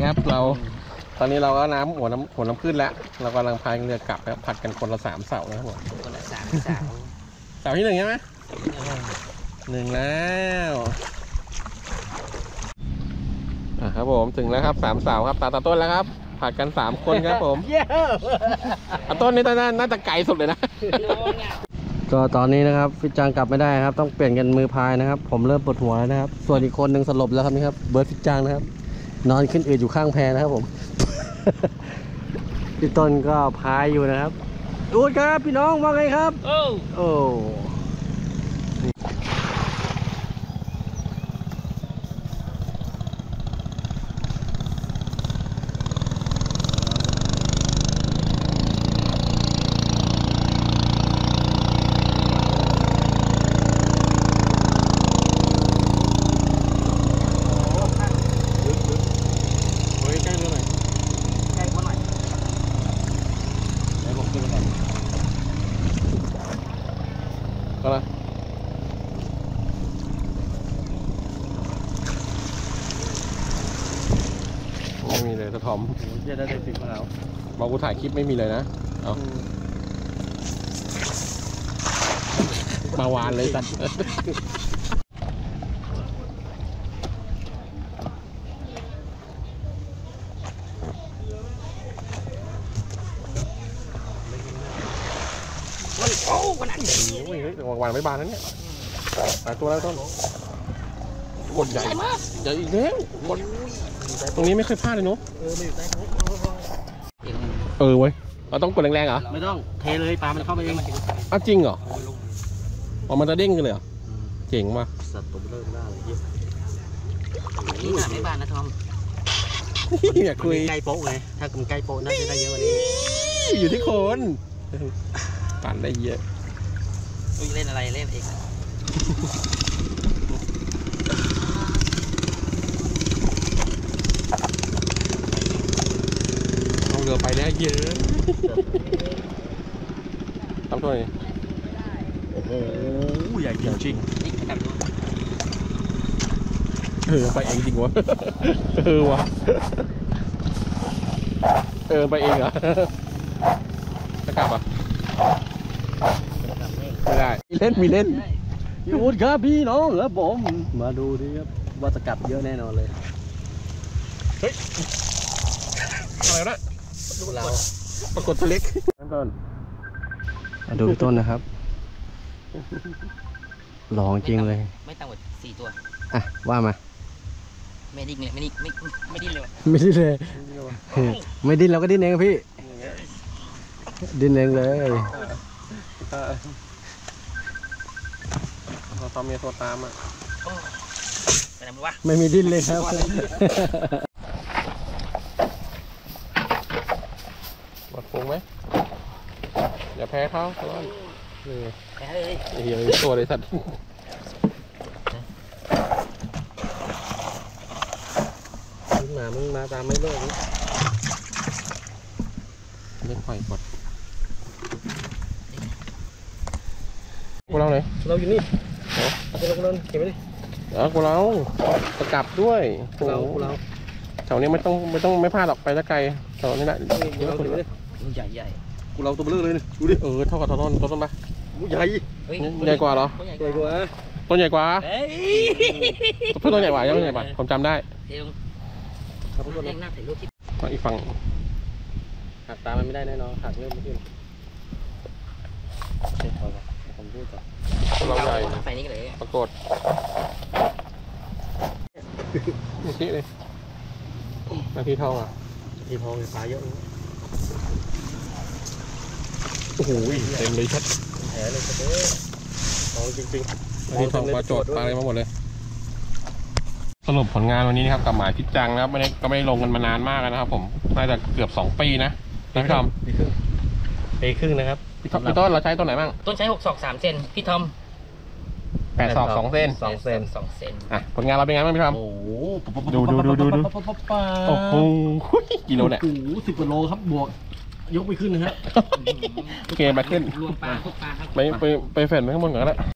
ครับเราตอนนี้เราก็หัวน้ำขึ้นแล้วเรากำลังพายเรือกลับครับผัดกันคนละ3 เสานะครับผมคนละ3 เสาเสาที่1ใช่ไหม1แล้วครับผมถึงแล้วครับ3 เสาครับตาต้นแล้วครับผัดกัน3 คนครับผมต้นนี้น่าจะไกลสุดเลยนะก็ตอนนี้นะครับฟิจังกลับไม่ได้ครับต้องเปลี่ยนกันมือพายนะครับผมเริ่มปวดหัวแล้วนะครับส่วนอีกคนหนึ่งสลบแล้วครับนี่ครับเบิร์ดฟิจังนะครับนอนขึ้นอืดอยู่ข้างแพนะครับผมพี่ต้นก็พายอยู่นะครับดูครับพี่น้องว่าไงครับโอ้ก็ละไม่มีเลยตะทอมจะได้ติดมาแล้วบอกกูถ่ายคลิปไม่มีเลยนะเอามาวานเลยสัตว์โอ้วันนั้นโอ้ยวางไม่บานนั้นเนี่ยตัวแล้วต้นกดใหญ่ใหญ่อีกแล้วกดตรงนี้ไม่เคยพลาดเลยเนาะเว้ยเราต้องกดแรงๆเหรอไม่ต้องเทเลยปลามันเข้าไปเองอ้าวจริงเหรอมันจะเด้งกันเลยเหรอเจ๋งมากสัตว์ตัวเริ่มล่าเลยนี่หนาไม่บานนะทอมอยากคุยใกล้โป๊ะไงถ้ามันใกล้โป๊ะน่าจะได้เยอะกว่านี้อยู่ที่คนปั่นได้เยอะเล่นอะไรเล่นเองเอาเรือไปได้เยอะทำตัวนี้โอ้โหใหญ่จริงไปเองจริงวะวะไปเองเหรอจะกลับอ่ะไม่ได้มีเล่นยูดครับพี่น้องครับผมมาดูดิครับว่าจะกลับเยอะแน่นอนเลยเฮ้ยอะไรนะดูเราปรากฏตัวเล็กต้นมาดูต้นนะครับหล่อจริงเลยไม่ต่ำกว่า4 ตัวอ่ะว่ามาไม่ดิ้นเลยไม่ดิ้นเลยไม่ดิ้นเลยไม่ดิ้นเราก็ดิ้นเองพี่ดิ้นเองเลยเราทำเมียโทรตามอ่ะไปไหนวะไม่มีดิ้นเลยครับหมดฟุ้งไหมอย่าแพ้เขาร้อนแพ้เลยเหี้ยตัวเลยสัตว์มึงมาตามไม่เลิกเล่นไฟกดกูเราไหนเราอยู่นี่เอากูเราเก็บไปดิกูเราประกับด้วยกูเราแถวนี้ไม่ต้องพลาดหรอกไปสักไกลแถวนี้แหละเยอะคนเลยใหญ่กูเราตัวเบลอเลยดูดิเท่ากับต้นปะใหญ่กว่าเหรอใหญ่กว่าต้นใหญ่กว่าเพื่อนต้นใหญ่กว่ายังใหญ่กว่าผมจำได้แรงหน้าถ่ายรูปที่อีกฝั่งหักตามันไม่ได้แน่นอนหักเริ่มไม่ขึ้นผมพูดก่อนเราใหญ่ไฟนี้เลยปรากฏนี่ชี้เลยนาทีทองอ่ะทีทองปลาเยอะโอ้โหเต็มเลยชัดแผลเลยทองจริงๆนาทีทองปลาโจดปลาอะไรมาหมดเลยสรุปผลงานวันนี้นะครับกับหมายพิจังนะครับก็ไม่ได้ลงกันมานานมากนะครับผมน่าจะเกือบ2 ปีนะพี่ทอมปีครึ่งนะครับพี่ต้นเราใช้ต้นไหนบ้างต้นใช้6 ศอก 3 เซนพี่ทอม 8 ศอก 2 เซน 2 เซนอ่ะผลงานเราเป็นไงบ้างพี่ทอมโอ้ดูโอ้โหกิโลเนี่ยโอ้โห10 กว่าโลครับบวกยกไปขึ้นนะฮะโอเคมาขึ้นรวมปลาทุกปลาครับไปแฝงไปข้างบนก่อนนะ